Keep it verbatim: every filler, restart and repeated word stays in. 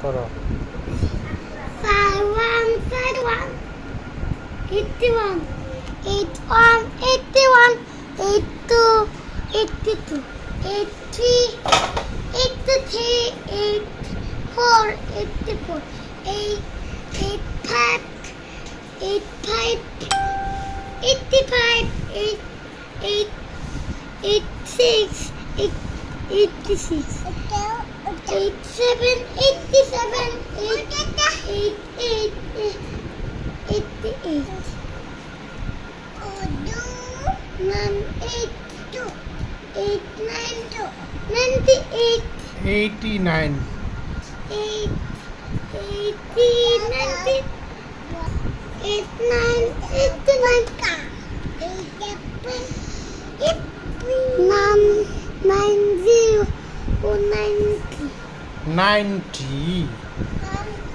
করো। five one five one eighty one eight one eighty one eight two eighty two eight three eighty three eight four eighty four eight eight five eight five eighty five eight eight eight six eight eighty six eight seven eighty seven eight eight eight eighty eight nine eight two eight nine two ninety eight eighty nine eight eighty ninety eight nine eighty nine nine nine zero ninety ninety nine